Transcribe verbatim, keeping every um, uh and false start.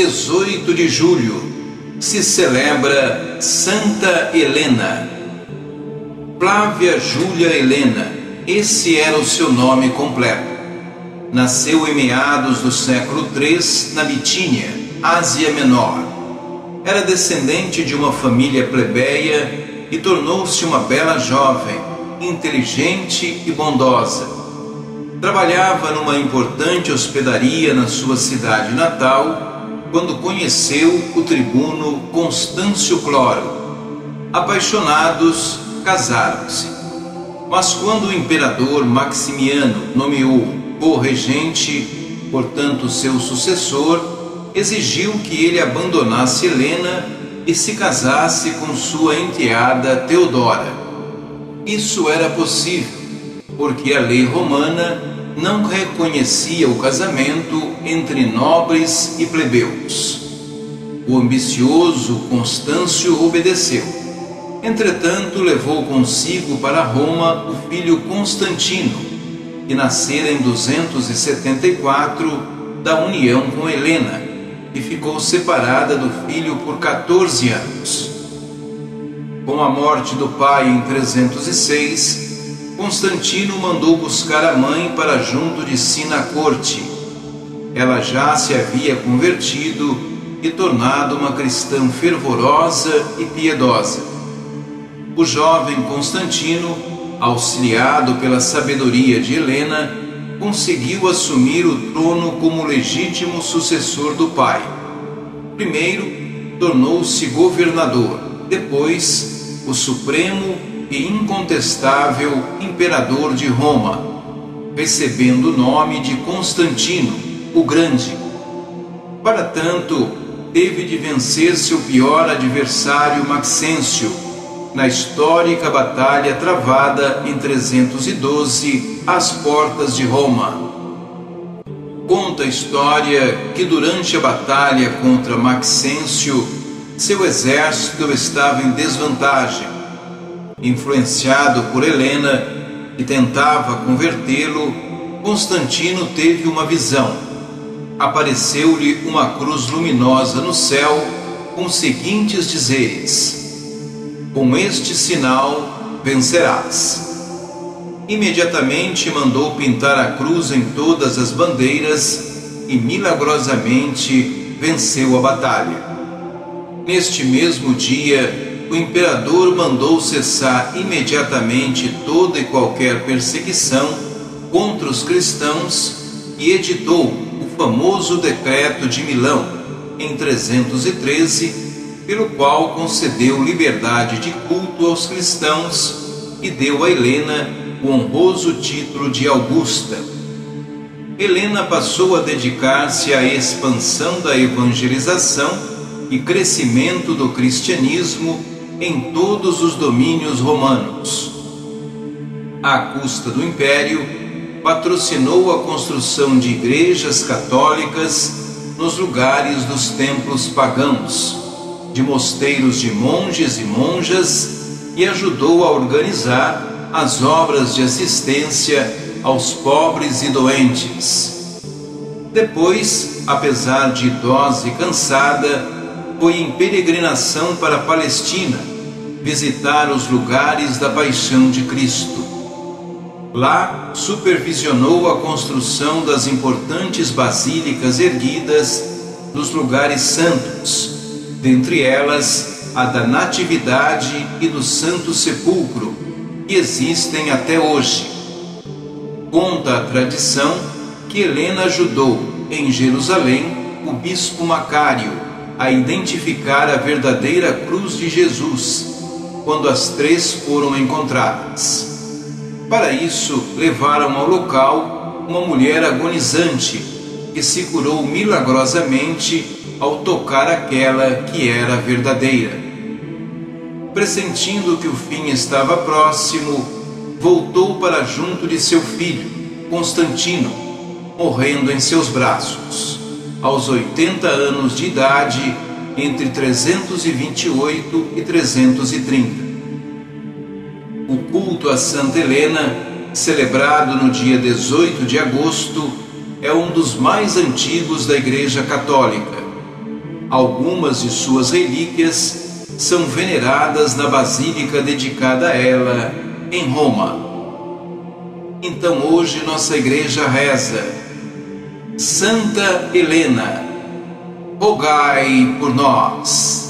dezoito de julho, se celebra Santa Helena. Flávia Júlia Helena, esse era o seu nome completo. Nasceu em meados do século três, na Bitínia, Ásia Menor. Era descendente de uma família plebeia e tornou-se uma bela jovem, inteligente e bondosa. Trabalhava numa importante hospedaria na sua cidade natal, quando conheceu o tribuno Constâncio Cloro. Apaixonados, casaram-se. Mas quando o imperador Maximiano nomeou co-regente, portanto seu sucessor, exigiu que ele abandonasse Helena e se casasse com sua enteada Teodora. Isso era possível, porque a lei romana não reconhecia o casamento entre nobres e plebeus. O ambicioso Constâncio obedeceu. Entretanto, levou consigo para Roma o filho Constantino, que nascera em duzentos e setenta e quatro da união com Helena, e ficou separada do filho por quatorze anos. Com a morte do pai em trezentos e seis, Constantino mandou buscar a mãe para junto de si na corte. Ela já se havia convertido e tornado uma cristã fervorosa e piedosa. O jovem Constantino, auxiliado pela sabedoria de Helena, conseguiu assumir o trono como legítimo sucessor do pai. Primeiro, tornou-se governador, depois, o supremo e incontestável imperador de Roma, recebendo o nome de Constantino, o Grande. Para tanto, teve de vencer seu pior adversário Maxêncio, na histórica batalha travada em trezentos e doze, às portas de Roma. Conta a história que durante a batalha contra Maxêncio, seu exército estava em desvantagem. Influenciado por Helena, que tentava convertê-lo, Constantino teve uma visão. Apareceu-lhe uma cruz luminosa no céu, com os seguintes dizeres: com este sinal vencerás. Imediatamente mandou pintar a cruz em todas as bandeiras e milagrosamente venceu a batalha. Neste mesmo dia, o imperador mandou cessar imediatamente toda e qualquer perseguição contra os cristãos e editou o famoso Decreto de Milão, em trezentos e treze, pelo qual concedeu liberdade de culto aos cristãos e deu a Helena o honroso título de Augusta. Helena passou a dedicar-se à expansão da evangelização e crescimento do cristianismo em todos os domínios romanos. À custa do império, patrocinou a construção de igrejas católicas nos lugares dos templos pagãos, de mosteiros de monges e monjas, e ajudou a organizar as obras de assistência aos pobres e doentes. Depois, apesar de idosa e cansada, foi em peregrinação para a Palestina, visitar os lugares da paixão de Cristo. Lá, supervisionou a construção das importantes basílicas erguidas nos lugares santos, dentre elas a da Natividade e do Santo Sepulcro, que existem até hoje. Conta a tradição que Helena ajudou, em Jerusalém, o bispo Macário a identificar a verdadeira cruz de Jesus, quando as três foram encontradas. Para isso, levaram ao local uma mulher agonizante, que se curou milagrosamente ao tocar aquela que era verdadeira. Pressentindo que o fim estava próximo, voltou para junto de seu filho, Constantino, morrendo em seus braços, aos oitenta anos de idade, entre trezentos e vinte e oito e trezentos e trinta. O culto a Santa Helena, celebrado no dia dezoito de agosto, é um dos mais antigos da Igreja Católica. Algumas de suas relíquias são veneradas na basílica dedicada a ela, em Roma. Então hoje nossa igreja reza: Santa Helena, rogai por nós.